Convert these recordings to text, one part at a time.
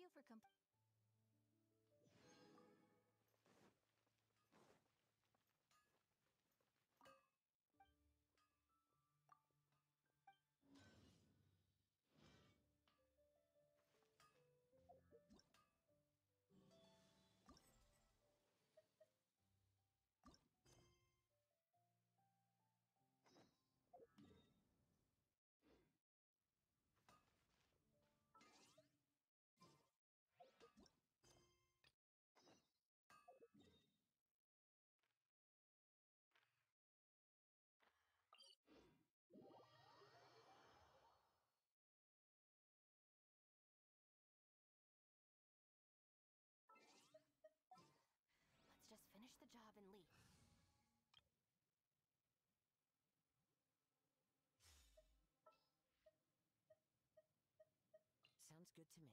you for Let's just finish the job and leave. Sounds good to me.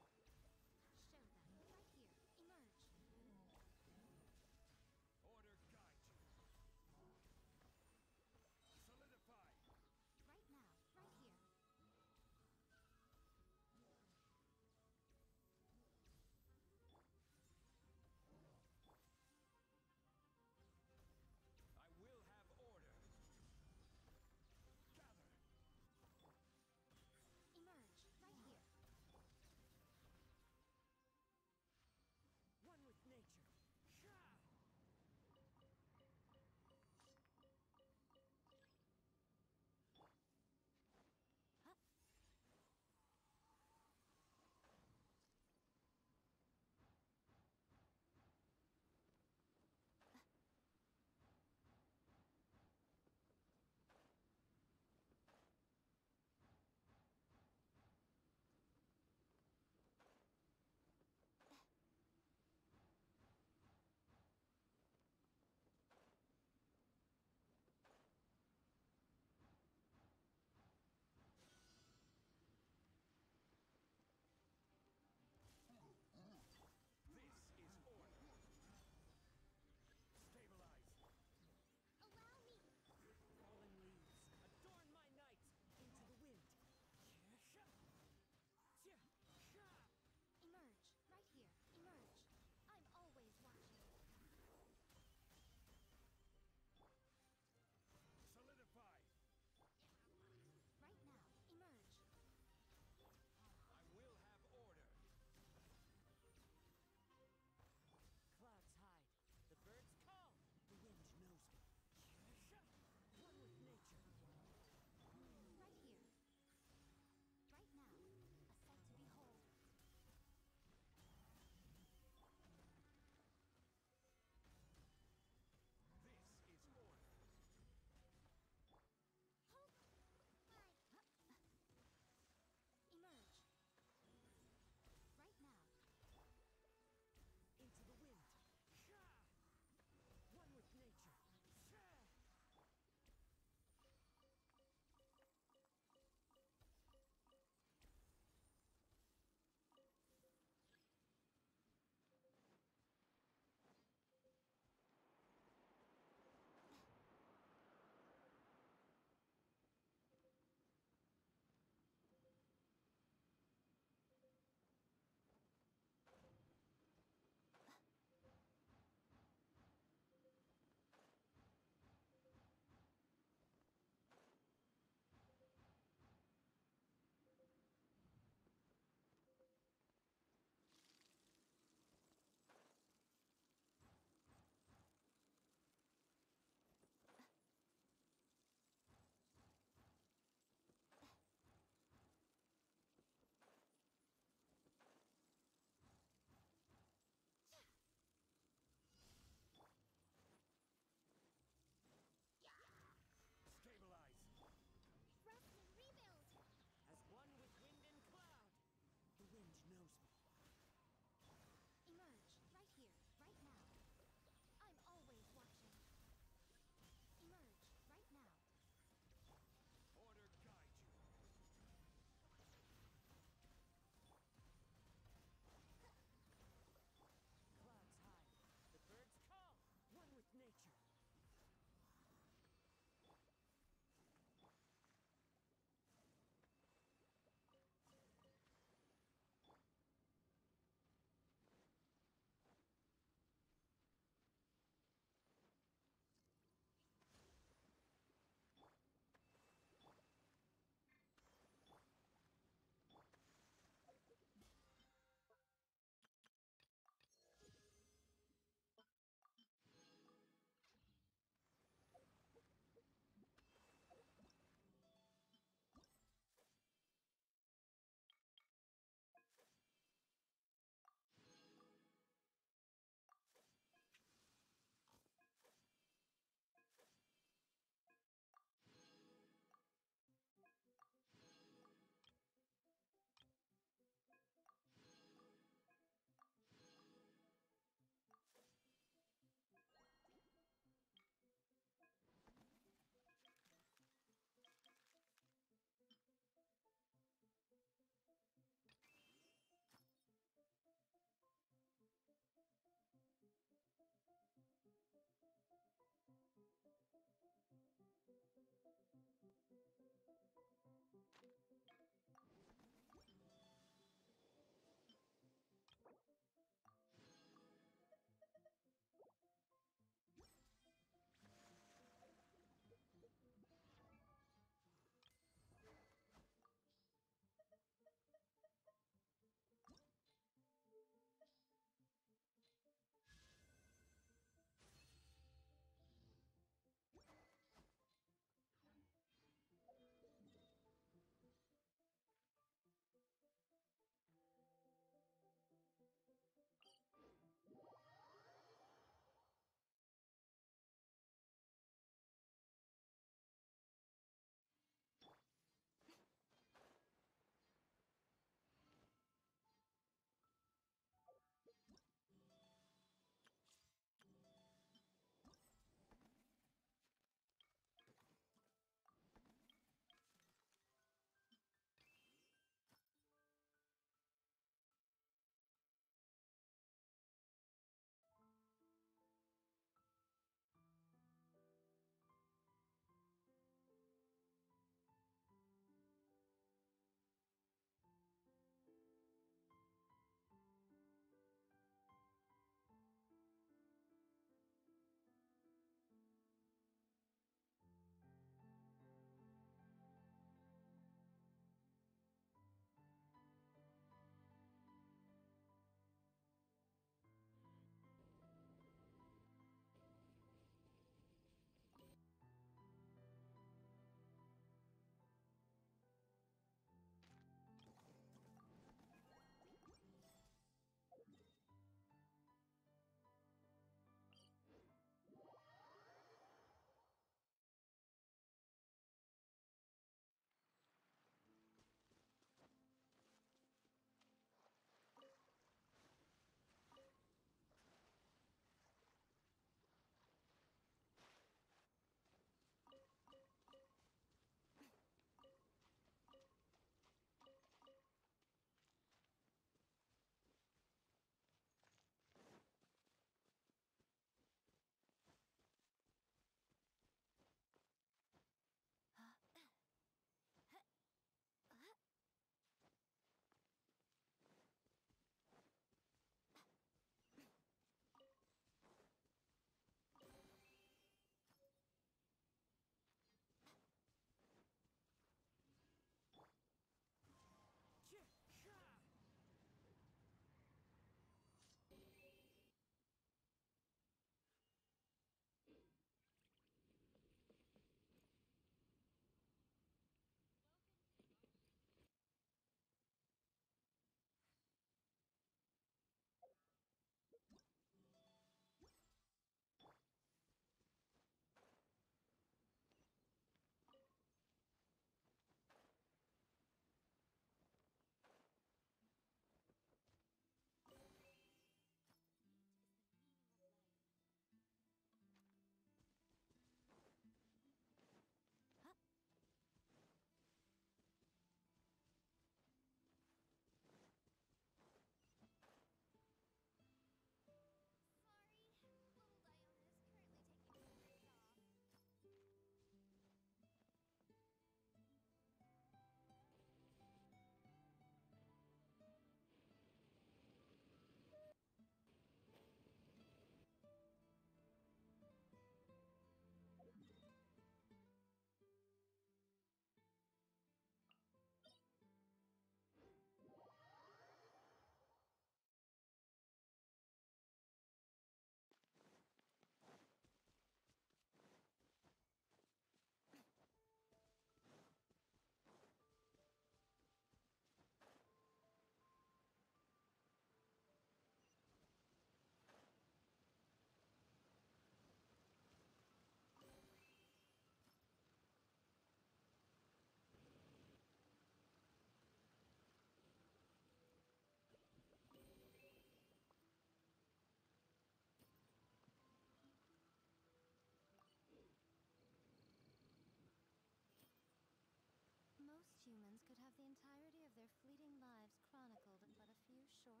their fleeting lives chronicled in but a few short.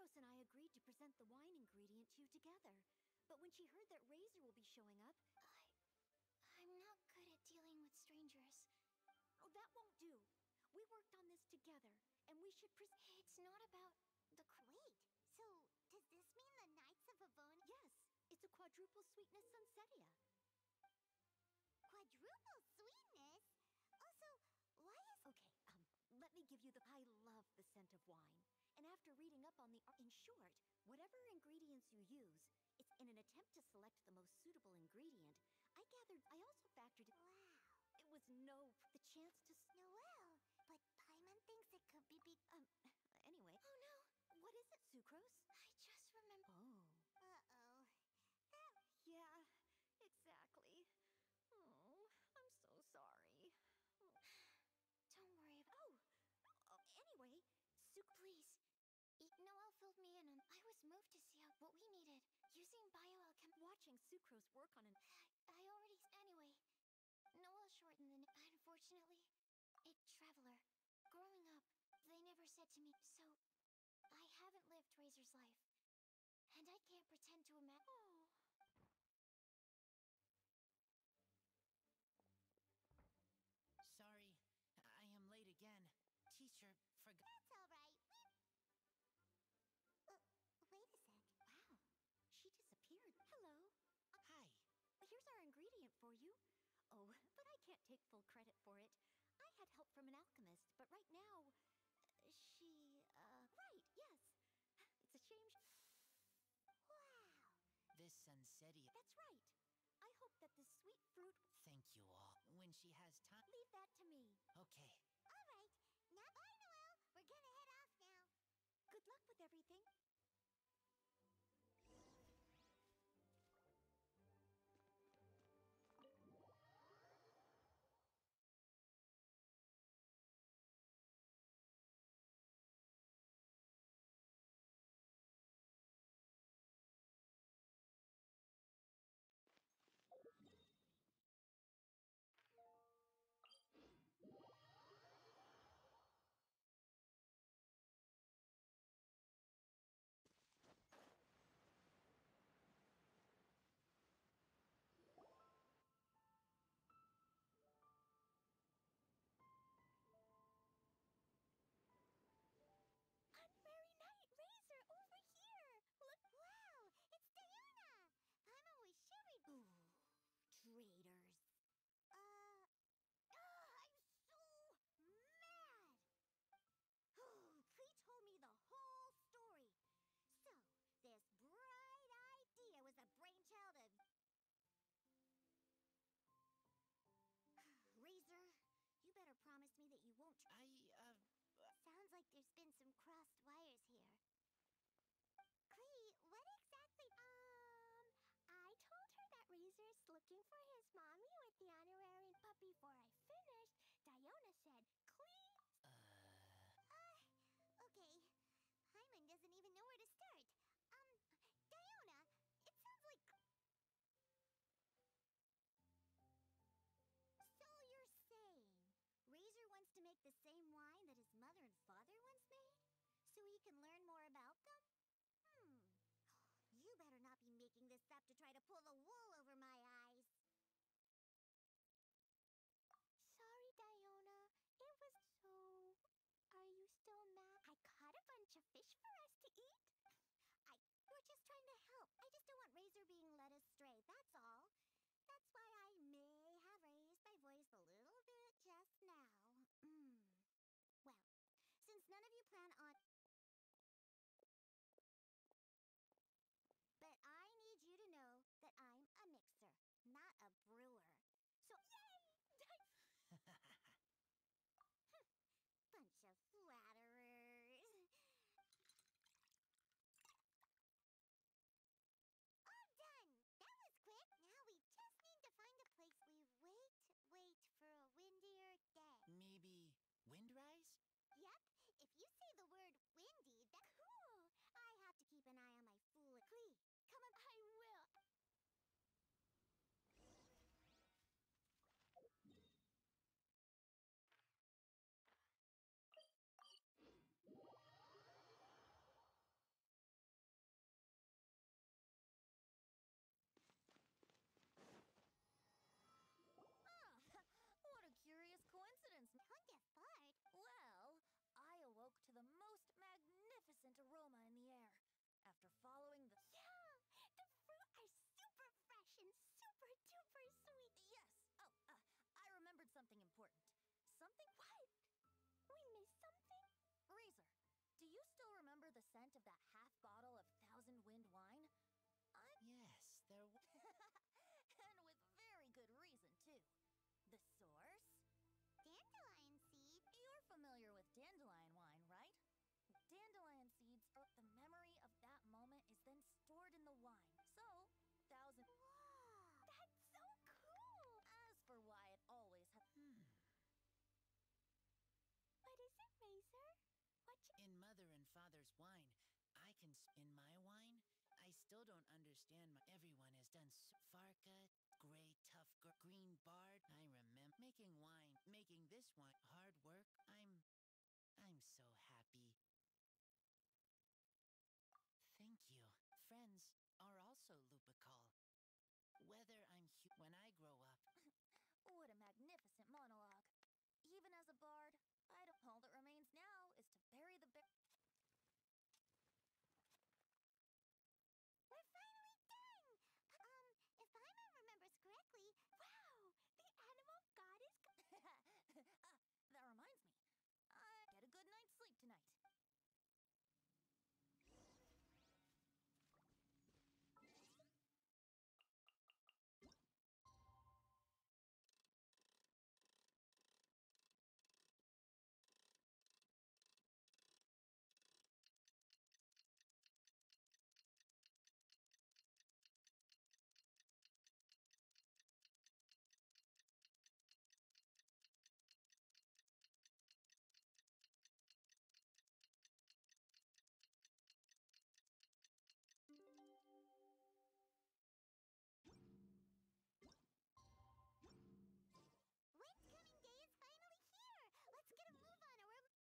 Sucrose and I agreed to present the wine ingredient to you together. But when she heard that Razor will be showing up, I'm not good at dealing with strangers. oh, that won't do. We worked on this together, and we should It's not about the... Wait, so does this mean the Knights of Avon... Yes, it's a quadruple sweetness Sunsetia. Quadruple sweetness? Also, why is... Okay, let me give you the... I love the scent of wine. And after reading up on the... In short, whatever ingredients you use, it's in an attempt to select the most suitable ingredient. I also factored... Wow. It was the chance to... Noelle, but Paimon thinks it could be... Anyway... Oh no! What is it, Sucrose? I just remember... Oh. Uh-oh. Yeah, exactly. Oh, I'm so sorry. Don't worry about... Anyway, Please. Noelle filled me in on... I was moved to see what we needed. Using bioalchem... Watching Sucrose work on an... I already... Anyway, Noelle shortened the... Unfortunately, a traveler. Growing up, they never said to me, so... I haven't lived Razor's life. And I can't pretend to imagine... Sorry, I am late again. Teacher forgot. That's all right. Wait a sec. Wow, she disappeared. Hello. Hi. Here's our ingredient for you. Oh, but I can't take full credit for it. I had help from an alchemist, but right now, right, yes. It's a shame. Wow. This Sunsetia. That's right. I hope that this sweet fruit... Thank you all. When she has time. Leave that to me. Okay. All right. Now, bye, Noelle. We're gonna head off now. Good luck with everything. Unmerry night, Razor, over here. Look. Wow, it's Diana. Paimon was sharing... Ooh, traitors. I'm so mad. Klee told me the whole story. So, this bright idea was the brainchild of... Razor, you better promise me that you won't... Sounds like there's been some crossed wires here. Klee, what exactly... I told her that Razor's looking for his mommy with the honorary... But before I finished, Diona said, Klee... Okay. Paimon doesn't even know where to start. Diona, it sounds like... So you're saying Razor wants to make the same wine that his mother and father once made? So he can learn more about them? You better not be making this up to try to pull the wool over my eyes. Sorry, Diona. It was so... Are you still mad? I caught a bunch of fish for us to eat. We're just trying to help. I just don't want Razor being led astray, that's all. That's why I may have raised my voice a little bit just now. Well, since none of you plan on... But I need you to know that I'm a mixer, not a brewer. So, yay! Bunch of flatterers. All done! That was quick. Now we just need to find a place we wait for a windier day. Maybe Windrise? Yep, if you say the word windy, that's Cool! I have to keep an eye on my fool. Klee, come on. I will. scent aroma in the air. After following the... Yeah, the fruit are super fresh and super duper sweet. Yes! Oh, I remembered something important. Something... What? We missed something? Razor, do you still remember the scent of that half bottle of Thousand Wind wine? Yes, there was. And with very good reason, too. The source? Dandelion seed? You're familiar with dandelion wine, right? Dandelion seeds are the memory of that moment is then stored in the wine. So, thousand... Whoa, that's so cool! As for why it always has... What is it, Razor? What you... In Mother and Father's wine, I can. In my wine, I still don't understand. Everyone has done. Farka, gray, tough, green bard. I remember making wine, making this wine. Hard work. I'm so happy. Thank you. Friends are also Lupical. Whether when I grow up. What a magnificent monologue. Even as a bard, all that remains now is to bury the bear... We're finally done! If Paimon remembers correctly, wow! The animal god is... That reminds me. I get a good night's sleep tonight. Windscoming Day is finally here! Let's get a move on or we're...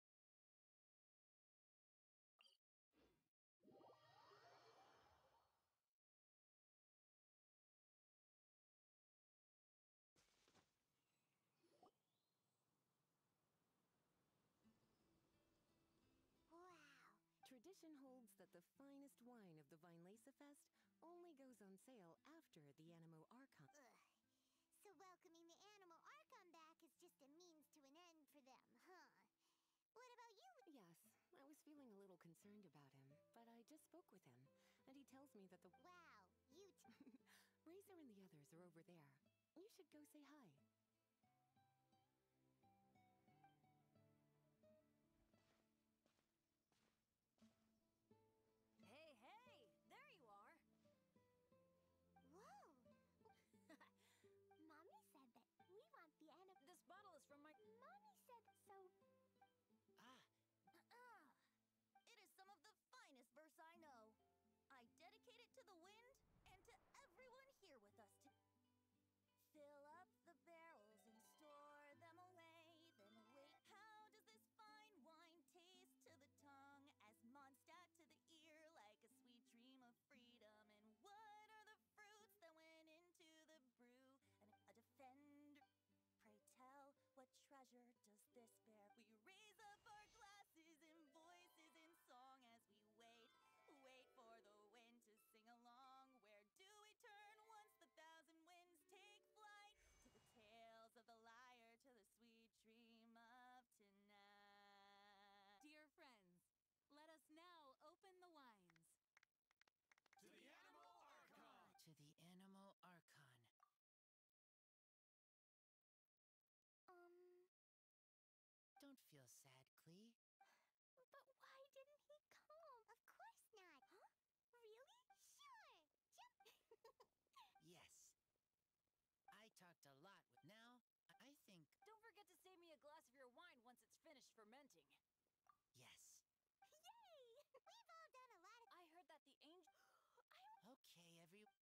Wow! Tradition holds that the finest wine of the Vinelesa Fest only goes on sale after the Animo Archon. Ugh. So welcoming the animal Archon back is just a means to an end for them, huh? What about you? Yes, I was feeling a little concerned about him, but I just spoke with him, and he tells me that the Wow, you Razor and the others are over there. You should go say hi. Hey, hey! There you are! Whoa! Mommy said that we want the animal... This bottle is from my... Mommy said so... It is some of the finest verse I know. I dedicate it to the wind and to everyone here with us to... Fill up the barrels and store them away, then wait. How does this fine wine taste to the tongue, as Mondstadt to the ear, like a sweet dream of freedom? And what are the fruits that went into the brew? And a defender, pray tell, what treasure does this bear? We raise up our glasses and voices in song as we wait for the wind to sing along. Where do we turn once the thousand winds take flight? To the tales of the lyre, to the sweet dream of tonight. Dear friends, let us now open the wines. To the Animo Archon! To the Animo Archon. Don't feel sad, Klee. But why didn't he come? Of course not. Huh? Really? Sure. Jump. Yes. I talked a lot with... Now, I think... Don't forget to save me a glass of your wine once it's finished fermenting. Yes. Yay! We've all done a lot of... I heard that the angel... Okay, everyone.